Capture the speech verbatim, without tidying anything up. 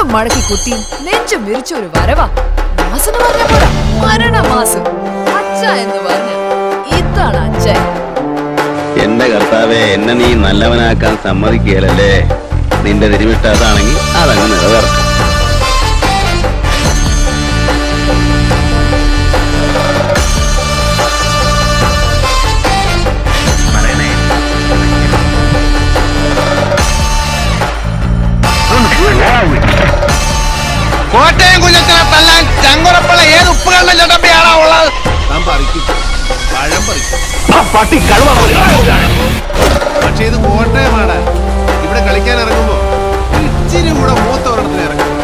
മടക്കി കുത്തി നെഞ്ചു മിരിച്ച ഒരു വരവാ. മാസം പറഞ്ഞ പോലെ മരണമാസം. അച്ഛ എന്ന് പറഞ്ഞ ഇതാണ് അച്ഛൻ. എന്റെ കർത്താവെ, എന്നെ നീ നല്ലവനാക്കാൻ സമ്മതിക്കുകയല്ലേ. നിന്റെ തിരുവിട്ട അതാണെങ്കിൽ അതങ്ങ് നിറവേർക്കും. കോട്ടയം കുഞ്ഞത്തിനെ തല്ലാൻ ചങ്കുറപ്പുള്ള ഏത് ഉപ്പുകണ്ണ ചട്ടപ്പിയാണോ ഉള്ളത്? താൻ പറിക്കും, പഴം പറിക്കും. പക്ഷെ ഇത് കോട്ടയമാണ്. ഇവിടെ കളിക്കാൻ ഇറങ്ങുമ്പോ ഇച്ചിരി കൂടെ മൂത്ത ഒരെണ്ണത്തിന് ഇറങ്ങും.